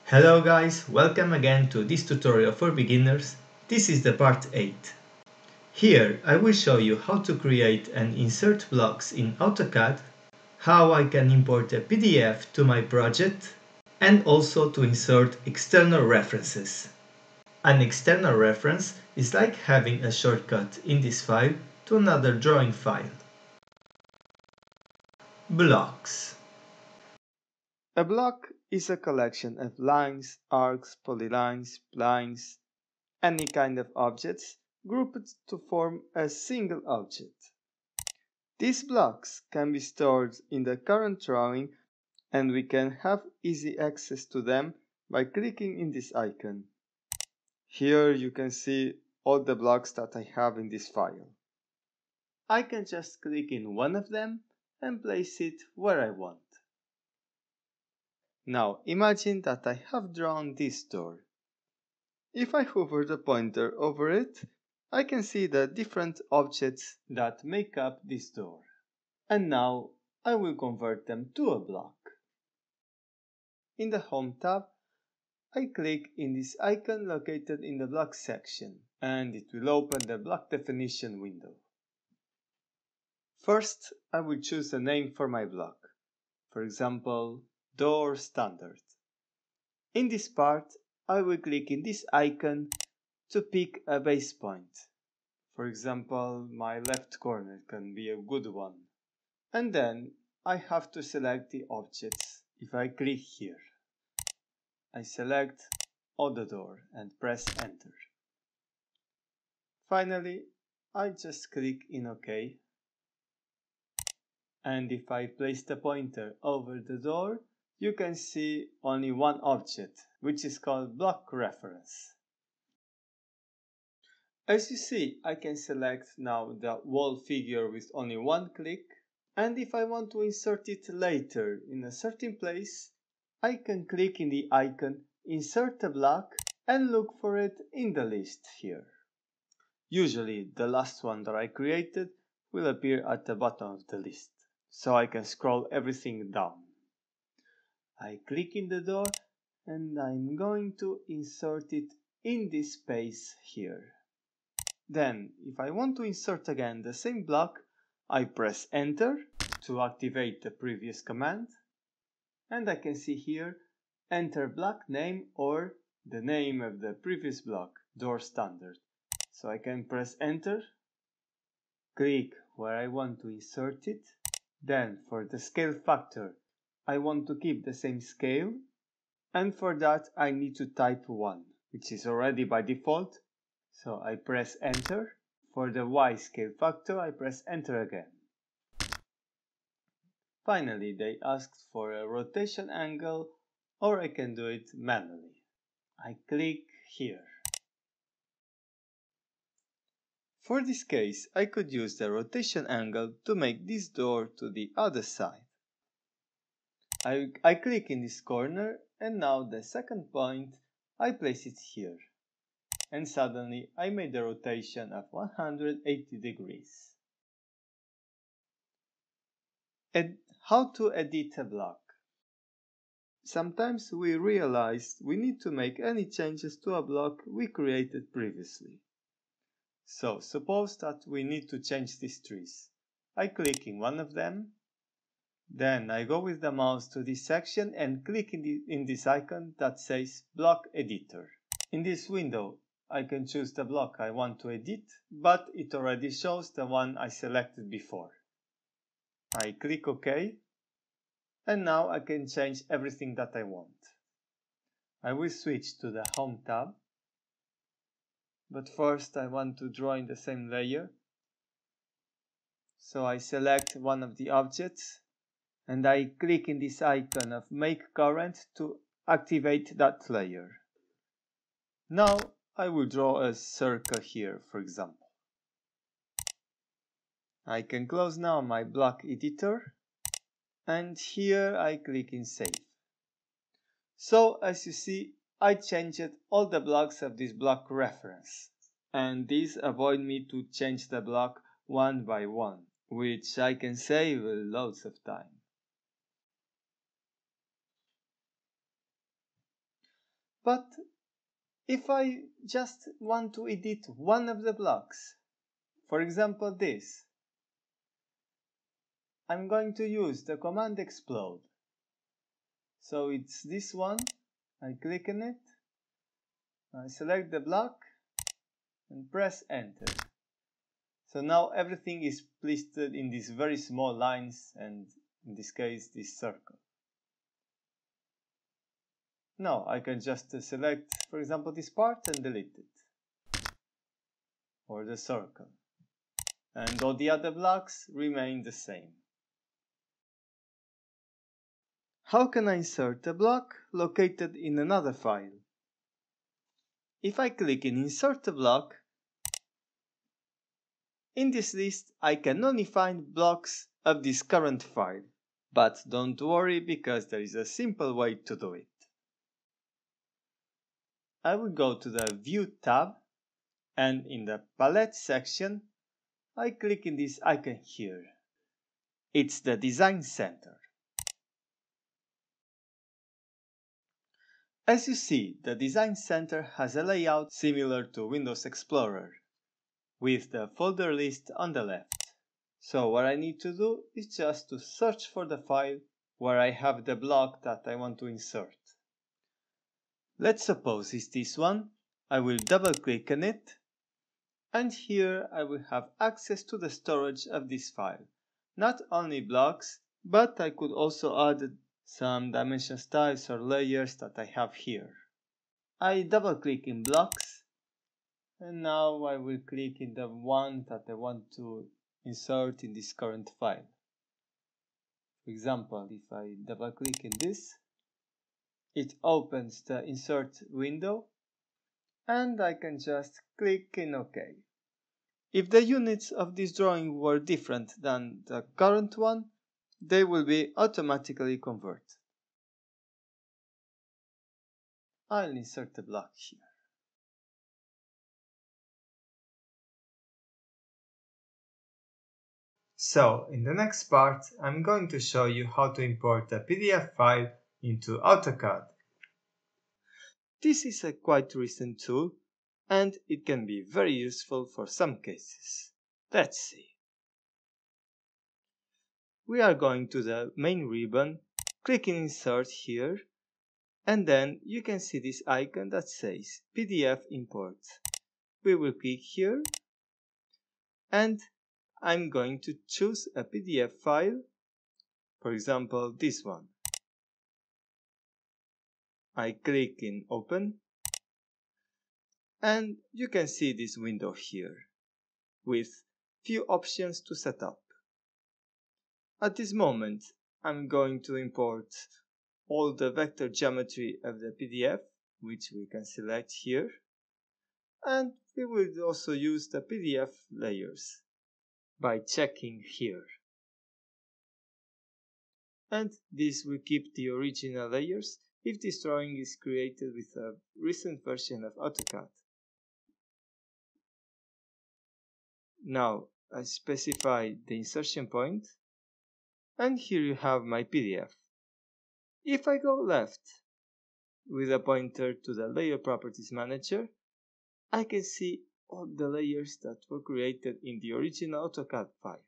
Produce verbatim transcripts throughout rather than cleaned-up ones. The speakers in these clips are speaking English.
Hello guys, welcome again to this tutorial for beginners. This is the part eight. Here I will show you how to create and insert blocks in AutoCAD, how I can import a P D F to my project, and also to insert external references. An external reference is like having a shortcut in this file to another drawing file. Blocks. A block is a collection of lines, arcs, polylines, splines, any kind of objects grouped to form a single object. These blocks can be stored in the current drawing and we can have easy access to them by clicking in this icon. Here you can see all the blocks that I have in this file. I can just click in one of them and place it where I want. Now imagine that I have drawn this door. If I hover the pointer over it, I can see the different objects that make up this door. And now I will convert them to a block. In the Home tab, I click in this icon located in the block section, and it will open the block definition window. First, I will choose a name for my block. For example, Door Standard. In this part, I will click in this icon to pick a base point. For example, my left corner can be a good one. And then I have to select the objects. If I click here, I select all the door and press enter. Finally, I just click in OK. And if I place the pointer over the door, you can see only one object, which is called block reference. As you see, I can select now the wall figure with only one click, and if I want to insert it later in a certain place, I can click in the icon Insert a Block and look for it in the list here. Usually the last one that I created will appear at the bottom of the list, so I can scroll everything down. I click in the door and I'm going to insert it in this space here. Then, if I want to insert again the same block, I press enter to activate the previous command, and I can see here enter block name or the name of the previous block, Door Standard. So I can press enter, click where I want to insert it, then for the scale factor I want to keep the same scale, and for that I need to type one, which is already by default. So I press enter. For the Y scale factor, I press enter again. Finally, they asked for a rotation angle, or I can do it manually. I click here. For this case, I could use the rotation angle to make this door to the other side. I, I click in this corner, and now the second point, I place it here. And suddenly I made a rotation of one hundred eighty degrees. And how to edit a block? Sometimes we realize we need to make any changes to a block we created previously. So suppose that we need to change these trees. I click in one of them, then I go with the mouse to this section and click in, the, in this icon that says Block Editor. In this window, I can choose the block I want to edit, but it already shows the one I selected before. I click OK, and now I can change everything that I want. I will switch to the Home tab, but first I want to draw in the same layer. So I select one of the objects, and I click in this icon of Make Current to activate that layer. Now I will draw a circle here, for example. I can close now my block editor, and here I click in Save. So as you see, I changed all the blocks of this block reference, and this avoid me to change the block one by one, which I can save loads of time. But if I just want to edit one of the blocks, for example this, I'm going to use the command explode. So it's this one, I click on it, I select the block and press enter. So now everything is placed in these very small lines, and in this case this circle. Now I can just select, for example, this part and delete it, or the circle, and all the other blocks remain the same. How can I insert a block located in another file? If I click in Insert a Block, in this list I can only find blocks of this current file, but don't worry because there is a simple way to do it. I will go to the View tab, and in the Palette section I click in this icon here. It's the Design Center. As you see, the Design Center has a layout similar to Windows Explorer, with the folder list on the left. So what I need to do is just to search for the file where I have the block that I want to insert. Let's suppose it's this one. I will double click on it, and here I will have access to the storage of this file. Not only blocks, but I could also add some dimension styles or layers that I have here. I double click in blocks, and now I will click in the one that I want to insert in this current file. For example, if I double click in this, it opens the insert window, and I can just click in OK. If the units of this drawing were different than the current one, they will be automatically converted. I'll insert the block here. So, in the next part, I'm going to show you how to import a P D F file into AutoCAD. This is a quite recent tool, and it can be very useful for some cases. Let's see. We are going to the main ribbon, click in Insert here, and then you can see this icon that says P D F Import. We will click here, and I'm going to choose a P D F file, for example this one. I click in Open, and you can see this window here with few options to set up. At this moment, I'm going to import all the vector geometry of the P D F, which we can select here, and we will also use the P D F layers by checking here. And this will keep the original layers if this drawing is created with a recent version of AutoCAD. Now I specify the insertion point, and here you have my P D F. If I go left with a pointer to the Layer Properties Manager, I can see all the layers that were created in the original AutoCAD file.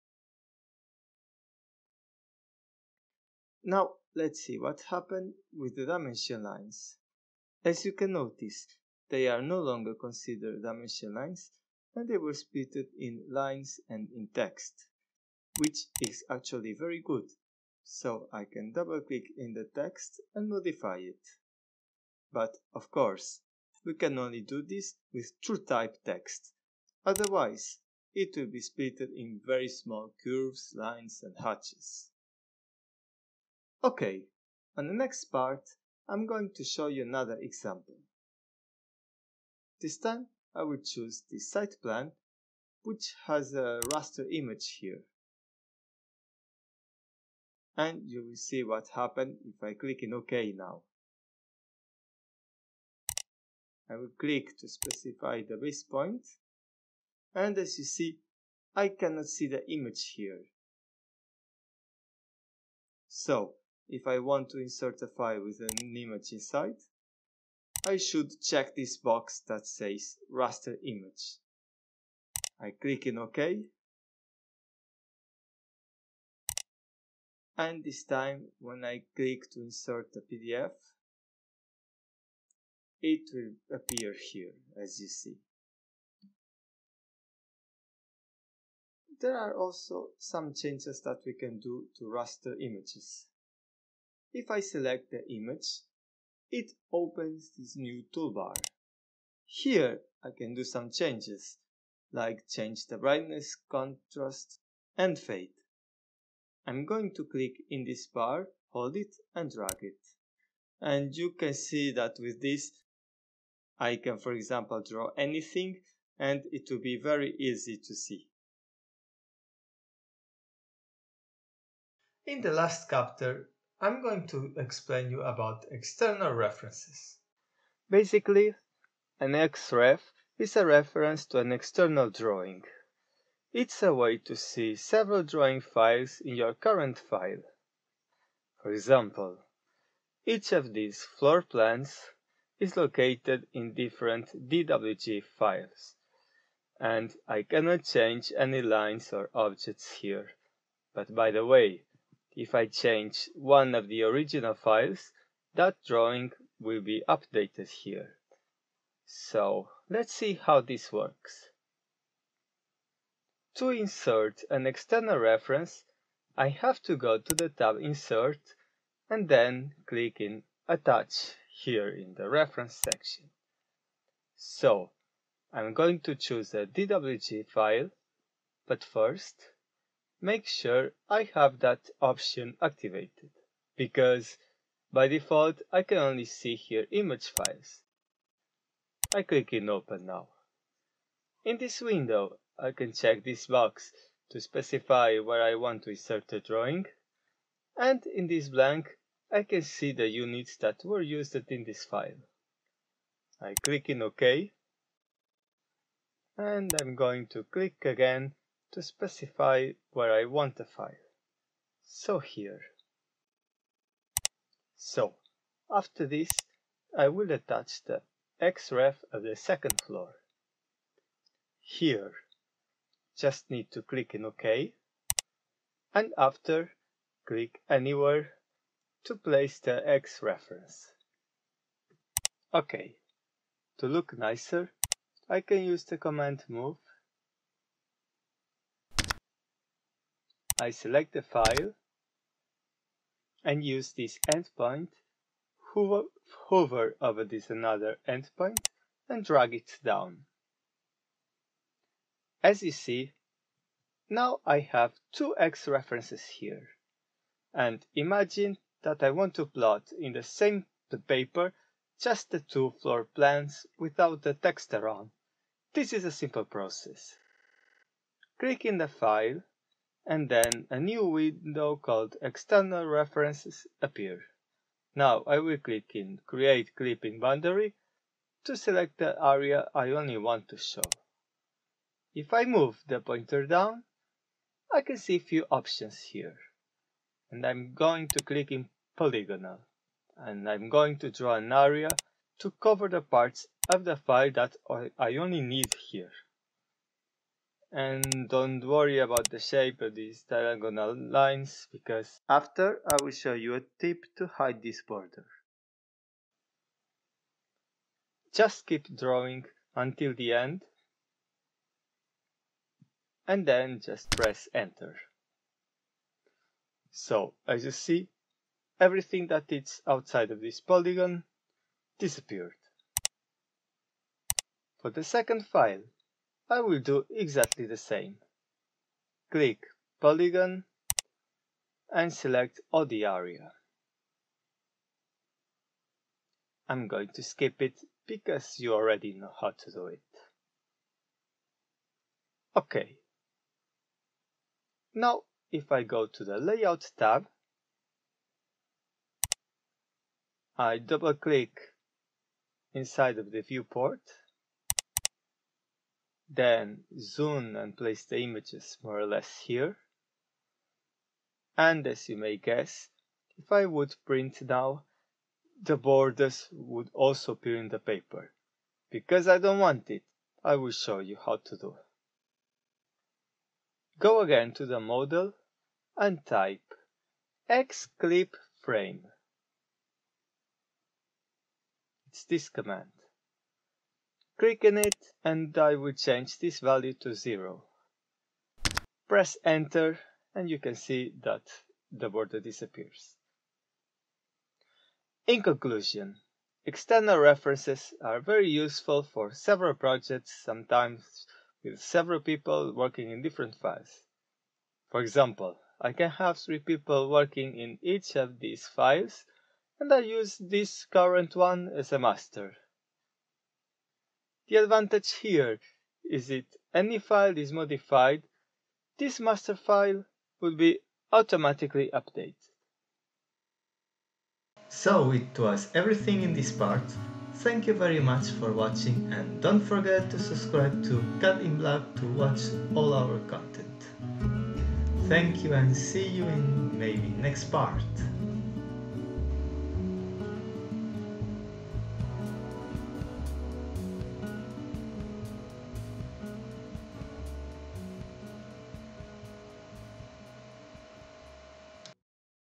Now let's see what happened with the dimension lines. As you can notice, they are no longer considered dimension lines, and they were split in lines and in text, which is actually very good. So I can double click in the text and modify it. But of course, we can only do this with true type text. Otherwise, it will be split in very small curves, lines and hatches. Okay, on the next part, I'm going to show you another example. This time, I will choose the site plan, which has a raster image here. And you will see what happened if I click in OK now. I will click to specify the base point, and as you see, I cannot see the image here. So, if I want to insert a file with an image inside, I should check this box that says raster image. I click in OK. And this time, when I click to insert a P D F, it will appear here, as you see. There are also some changes that we can do to raster images. If I select the image, it opens this new toolbar. Here I can do some changes, like change the brightness, contrast, and fade. I'm going to click in this bar, hold it, and drag it. And you can see that with this, I can, for example, draw anything, and it will be very easy to see. In the last chapter, I'm going to explain you about external references. Basically, an X R E F is a reference to an external drawing. It's a way to see several drawing files in your current file. For example, each of these floor plans is located in different D W G files, and I cannot change any lines or objects here. But by the way, if I change one of the original files, that drawing will be updated here. So let's see how this works. To insert an external reference, I have to go to the tab Insert and then click in Attach here in the Reference section. So I'm going to choose a D W G file, but first make sure I have that option activated, because by default I can only see here image files. I click in Open now. In this window I can check this box to specify where I want to insert the drawing, and in this blank I can see the units that were used in this file. I click in OK, and I'm going to click again to specify where I want the file. So here. So, after this, I will attach the X R E F of the second floor. Here, just need to click in OK, and after, click anywhere to place the X reference. OK, to look nicer, I can use the command move. I select the file and use this endpoint, hover, hover over this another endpoint and drag it down. As you see, now I have two X references here. And imagine that I want to plot in the same paper just the two floor plans without the text around. This is a simple process. Click in the file, and then a new window called External References appear. Now I will click in Create Clipping Boundary to select the area I only want to show. If I move the pointer down, I can see a few options here. And I'm going to click in Polygonal. And I'm going to draw an area to cover the parts of the file that I only need here. And don't worry about the shape of these diagonal lines, because after I will show you a tip to hide this border. Just keep drawing until the end, and then just press Enter. So, as you see, everything that is outside of this polygon disappeared. For the second file, I will do exactly the same. Click Polygon and select all the area. I'm going to skip it because you already know how to do it. OK. Now, if I go to the Layout tab, I double-click inside of the viewport, then zoom and place the images more or less here. And as you may guess, if I would print now, the borders would also appear in the paper. Because I don't want it, I will show you how to do. Go again to the model and type X R E F frame. It's this command. Click on it and I will change this value to zero. Press enter and you can see that the border disappears. In conclusion, external references are very useful for several projects, sometimes with several people working in different files. For example, I can have three people working in each of these files, and I use this current one as a master. The advantage here is that any file is modified, this master file will be automatically updated. So it was everything in this part. Thank you very much for watching and don't forget to subscribe to C A D in Black to watch all our content. Thank you and see you in maybe next part.